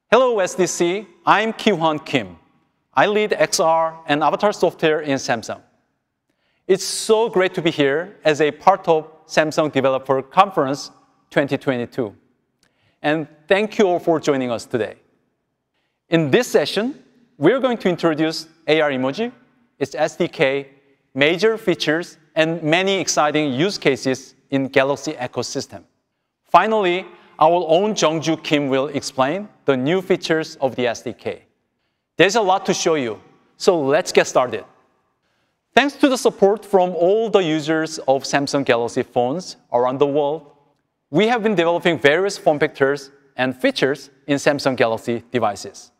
Hello SDC, I'm Ki-hwan Kim. I lead XR and avatar software in Samsung. It's so great to be here as a part of Samsung Developer Conference 2022. And thank you all for joining us today. In this session, we're going to introduce AR Emoji, its SDK, major features, and many exciting use cases in Galaxy ecosystem. Finally, our own Jungju Kim will explain the new features of the SDK. There's a lot to show you, so let's get started. Thanks to the support from all the users of Samsung Galaxy phones around the world, we have been developing various form factors and features in Samsung Galaxy devices.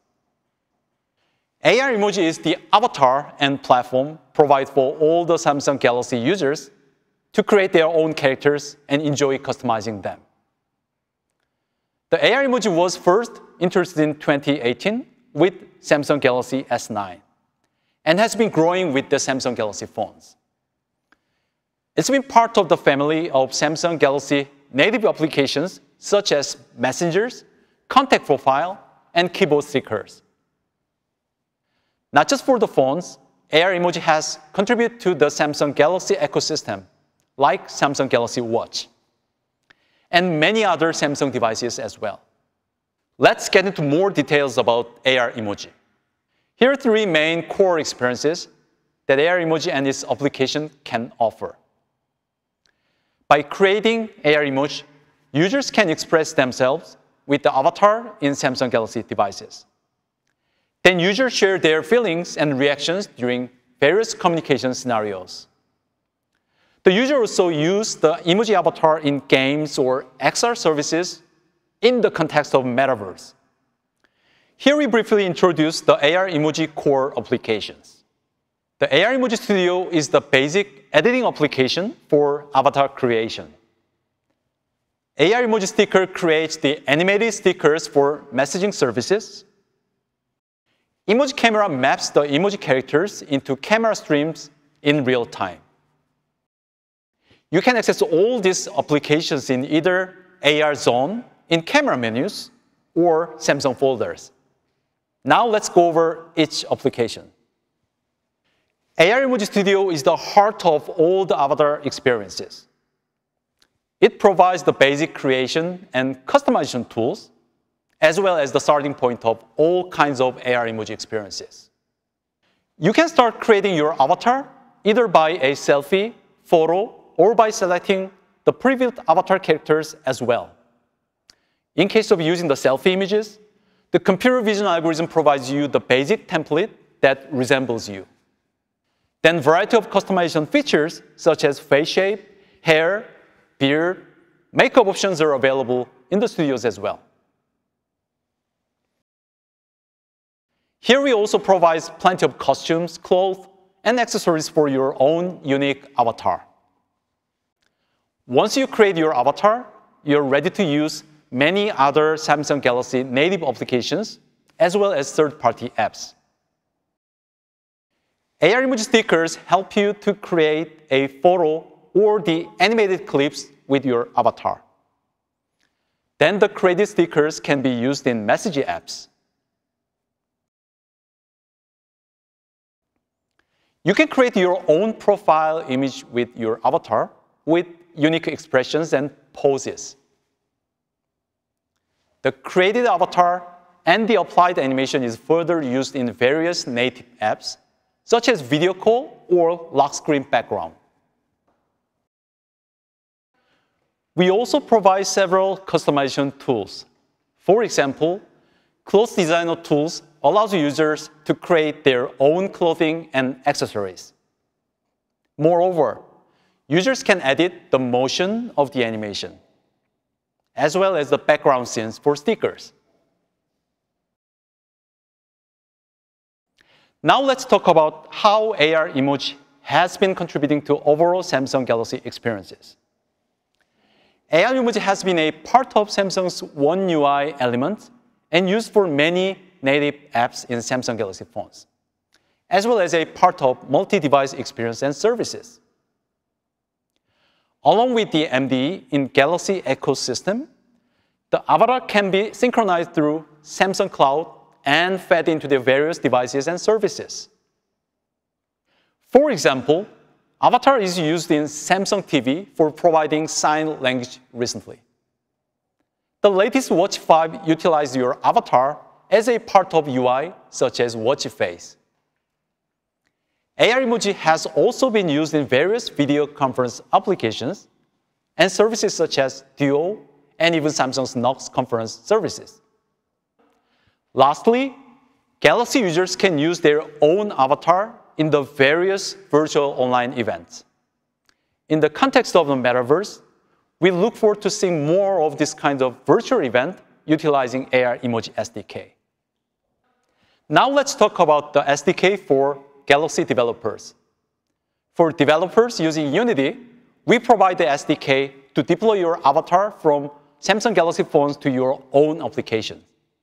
AR Emoji is the avatar and platform provided for all the Samsung Galaxy users to create their own characters and enjoy customizing them. The AR Emoji was first introduced in 2018 with Samsung Galaxy S9 and has been growing with the Samsung Galaxy phones. It's been part of the family of Samsung Galaxy native applications such as messengers, contact profile, and keyboard stickers. Not just for the phones, AR Emoji has contributed to the Samsung Galaxy ecosystem, like Samsung Galaxy Watch, and many other Samsung devices as well. Let's get into more details about AR Emoji. Here are three main core experiences that AR Emoji and its application can offer. By creating AR Emoji, users can express themselves with the avatar in Samsung Galaxy devices. Then users share their feelings and reactions during various communication scenarios. The user also uses the emoji avatar in games or XR services in the context of metaverse. Here we briefly introduce the AR Emoji core applications. The AR Emoji Studio is the basic editing application for avatar creation. AR Emoji Sticker creates the animated stickers for messaging services. Emoji Camera maps the emoji characters into camera streams in real time. You can access all these applications in either AR Zone in camera menus or Samsung folders. Now let's go over each application. AR Emoji Studio is the heart of all the avatar experiences. It provides the basic creation and customization tools, as well as the starting point of all kinds of AR Emoji experiences. You can start creating your avatar either by a selfie, photo, or by selecting the previewed avatar characters as well. In case of using the selfie images, the computer vision algorithm provides you the basic template that resembles you. Then a variety of customization features such as face shape, hair, beard, makeup options are available in the studios as well. Here we also provide plenty of costumes, clothes, and accessories for your own unique avatar. Once you create your avatar, you're ready to use many other Samsung Galaxy native applications, as well as third-party apps. AR Emoji stickers help you to create a photo or the animated clips with your avatar. Then the created stickers can be used in messaging apps. You can create your own profile image with your avatar with unique expressions and poses. The created avatar and the applied animation is further used in various native apps, such as video call or lock screen background. We also provide several customization tools. For example, Clothes Designer tools allows users to create their own clothing and accessories. Moreover, users can edit the motion of the animation, as well as the background scenes for stickers. Now let's talk about how AR Emoji has been contributing to overall Samsung Galaxy experiences. AR Emoji has been a part of Samsung's One UI element and used for many native apps in Samsung Galaxy phones, as well as a part of multi-device experience and services. Along with the MDE in Galaxy ecosystem, The avatar can be synchronized through Samsung Cloud and fed into the various devices and services. For example, avatar is used in Samsung TV for providing sign language recently. The latest Watch 5 utilized your avatar as a part of UI, such as Watch Face. AR Emoji has also been used in various video conference applications and services such as Duo and even Samsung's Knox conference services. Lastly, Galaxy users can use their own avatar in the various virtual online events. In the context of the metaverse, we look forward to seeing more of this kind of virtual event utilizing AR Emoji SDK. Now let's talk about the SDK for Galaxy developers. For developers using Unity, we provide the SDK to deploy your avatar from Samsung Galaxy phones to your own applications.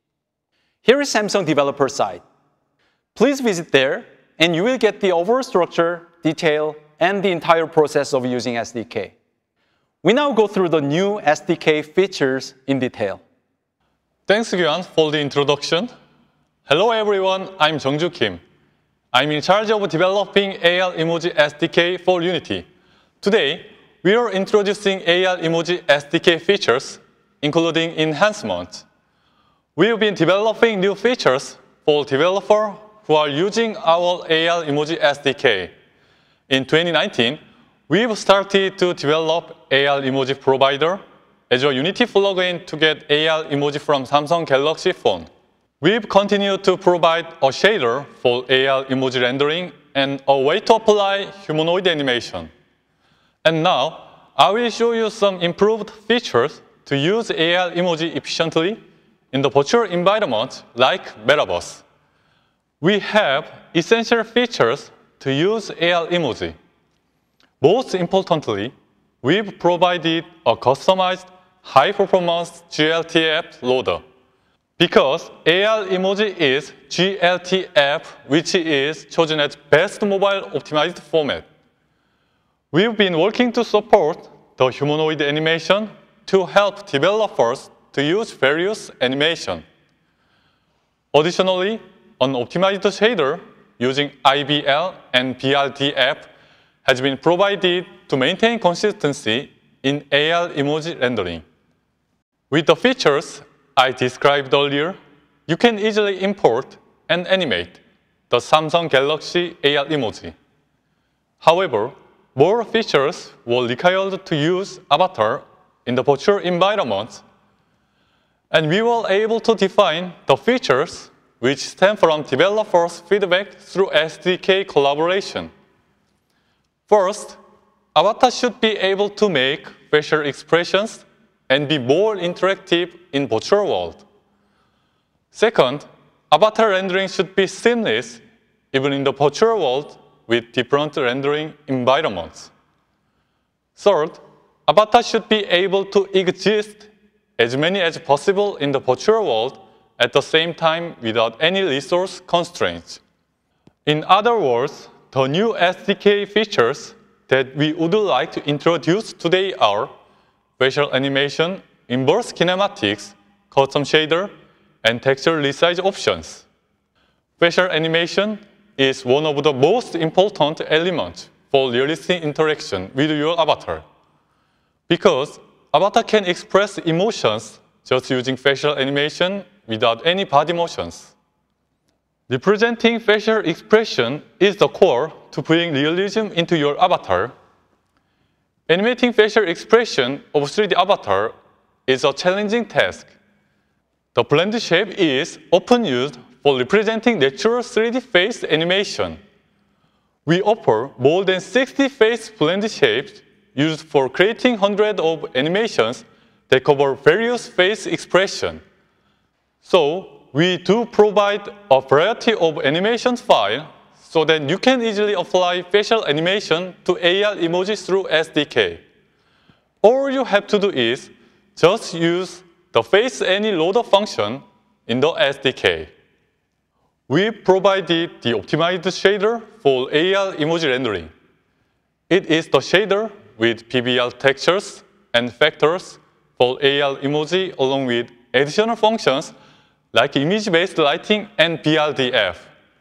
Here is Samsung developer site. Please visit there, and you will get the overall structure, detail, and the entire process of using SDK. We now go through the new SDK features in detail. Thanks, Kyuhan, for the introduction. Hello, everyone. I'm Jeongju Kim. I'm in charge of developing AR Emoji SDK for Unity. Today, we are introducing AR Emoji SDK features, including enhancement. We've been developing new features for developers who are using our AR Emoji SDK. In 2019, we've started to develop AR Emoji Provider as a Unity plugin to get AR Emoji from Samsung Galaxy phone. We've continued to provide a shader for AR Emoji rendering and a way to apply humanoid animation. And now, I will show you some improved features to use AR Emoji efficiently in the virtual environment like metaverse. We have essential features to use AR Emoji. Most importantly, we've provided a customized high-performance GLTF loader. Because AR Emoji is GLTF, which is chosen as best mobile optimized format. We've been working to support the humanoid animation to help developers to use various animation. Additionally, an optimized shader using IBL and BRDF has been provided to maintain consistency in AR Emoji rendering. With the features I described earlier, you can easily import and animate the Samsung Galaxy AR Emoji. However, more features were required to use avatar in the virtual environment, and we were able to define the features which stem from developers' feedback through SDK collaboration. First, avatar should be able to make facial expressions and be more interactive in virtual world. Second, avatar rendering should be seamless even in the virtual world with different rendering environments. Third, avatar should be able to exist as many as possible in the virtual world at the same time without any resource constraints. In other words, the new SDK features that we would like to introduce today are facial animation, inverse kinematics, custom shader, and texture resize options. Facial animation is one of the most important elements for realistic interaction with your avatar. Because avatar can express emotions just using facial animation without any body motions. Representing facial expression is the core to bring realism into your avatar. Animating facial expression of 3D avatar is a challenging task. The blend shape is often used for representing natural 3D face animation. We offer more than 60 face blend shapes used for creating hundreds of animations that cover various face expressions. So, we do provide a variety of animation files so that you can easily apply facial animation to AR emojis through SDK. All you have to do is just use the Face Any Loader function in the SDK. We provided the optimized shader for AR emoji rendering. It is the shader with PBR textures and factors for AR emoji along with additional functions like image-based lighting and BRDF.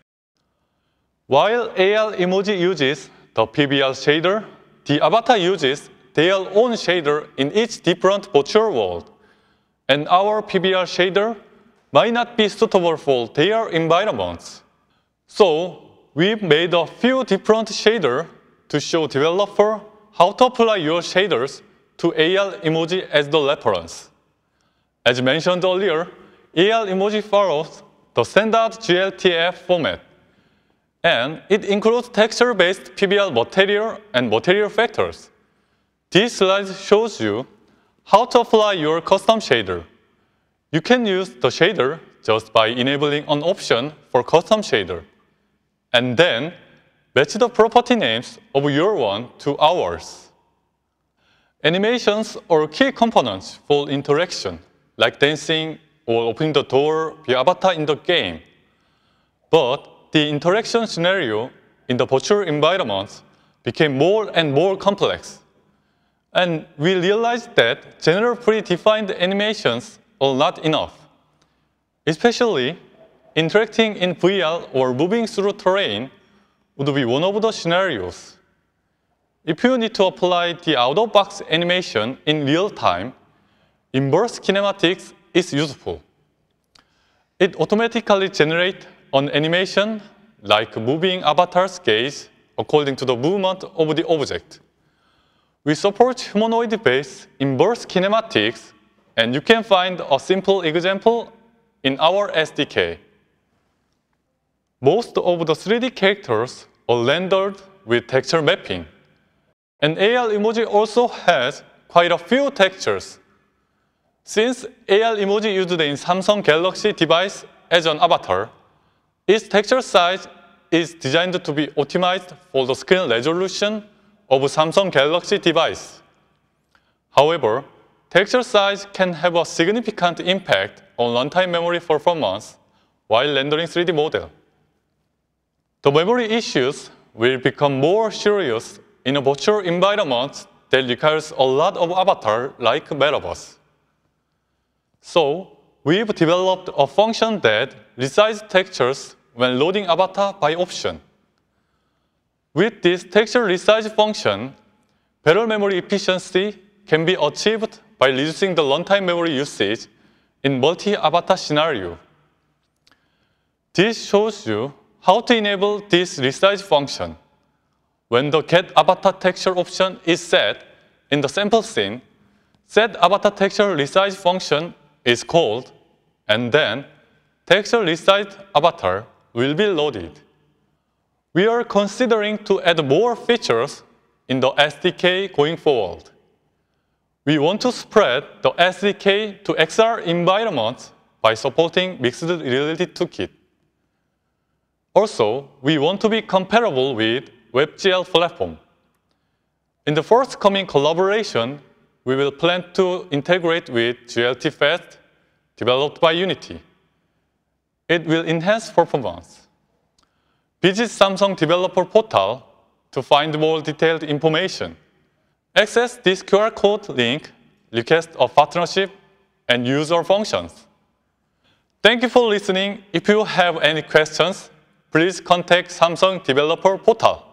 While AR emoji uses the PBR shader, the avatar uses their own shader in each different virtual world, and our PBR shader might not be suitable for their environments. So, we've made a few different shaders to show developers how to apply your shaders to AR emoji as the reference. As mentioned earlier, AR emoji follows the standard GLTF format, and it includes texture-based PBR material and material factors. This slide shows you how to apply your custom shader. You can use the shader just by enabling an option for custom shader, and then match the property names of your one to ours. Animations are key components for interaction, like dancing or opening the door via avatar in the game. But the interaction scenario in the virtual environments became more and more complex. And we realized that general predefined animations are not enough. Especially, interacting in VR or moving through terrain would be one of the scenarios. If you need to apply the out-of-box animation in real time, inverse kinematics is useful. It automatically generates an animation like moving avatar's gaze according to the movement of the object. We support humanoid-based inverse kinematics, and you can find a simple example in our SDK. Most of the 3D characters are rendered with texture mapping. And AR Emoji also has quite a few textures. Since AR Emoji used in Samsung Galaxy device as an avatar, its texture size is designed to be optimized for the screen resolution of Samsung Galaxy device. However, texture size can have a significant impact on runtime memory performance while rendering 3D model. The memory issues will become more serious in a virtual environment that requires a lot of avatar like metaverse. So, we've developed a function that resizes textures when loading avatar by option. With this texture resize function, better memory efficiency can be achieved by reducing the runtime memory usage in multi-avatar scenario. This shows you how to enable this resize function. When the Get Avatar Texture option is set in the sample scene, Set Avatar Texture Resize function is called, and then Texture Resized Avatar will be loaded. We are considering to add more features in the SDK going forward. We want to spread the SDK to XR environments by supporting Mixed Reality Toolkit. Also, we want to be compatible with WebGL platform. In the forthcoming collaboration, we will plan to integrate with GLT Fast developed by Unity. It will enhance performance. Visit Samsung Developer Portal to find more detailed information. Access this QR code link, request a partnership, and use our functions. Thank you for listening. If you have any questions, please contact Samsung Developer Portal.